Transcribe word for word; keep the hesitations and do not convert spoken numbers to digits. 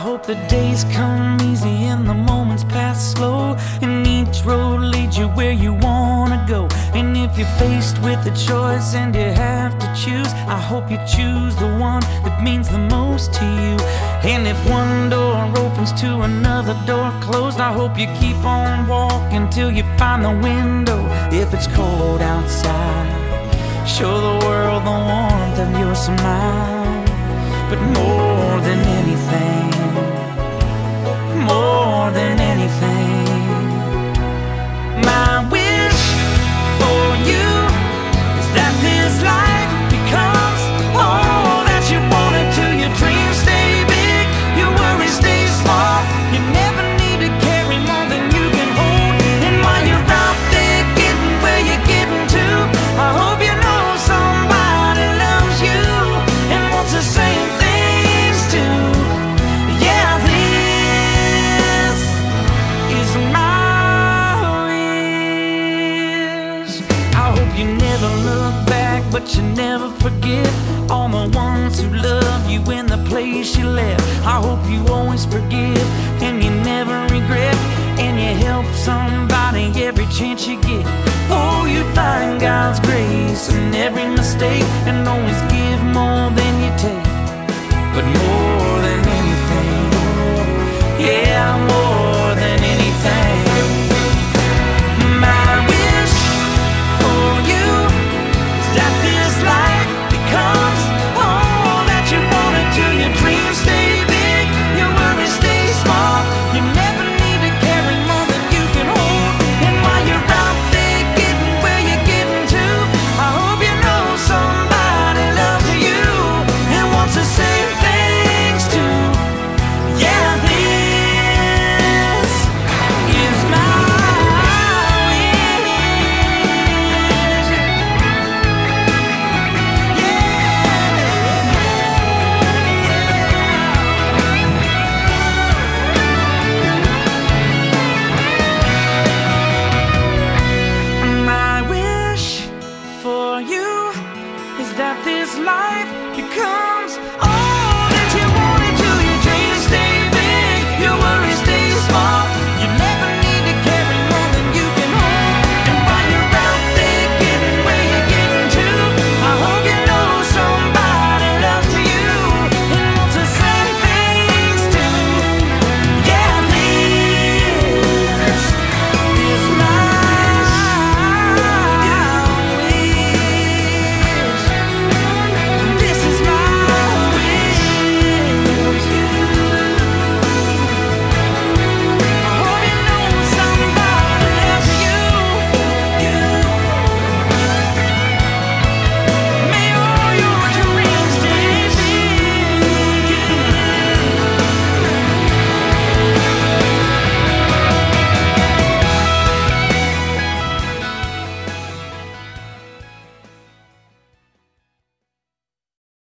hope the days come easy and the moments pass slow, and each road leads you where you wanna go. And if you're faced with a choice and you have to choose, I hope you choose the one that means the most to you. And if one door opens to another door closed, I hope you keep on walking till you find the window. If it's cold outside, show the world the warmth of your smile. But more than anything, more than anything, my wish for you is that this life becomes all that you want it to. Your dreams stay big, your worries stay small. You never need to carry more than you can hold. And while you're out there getting where you're getting to, I hope you know somebody loves you and wants the same things too. Yeah, this is my wish. I hope you never look back, but you never forget all the ones who love you in the place you left. I hope you always forgive and you never regret, and you help somebody every chance you get. Oh, you find God's grace in every mistake,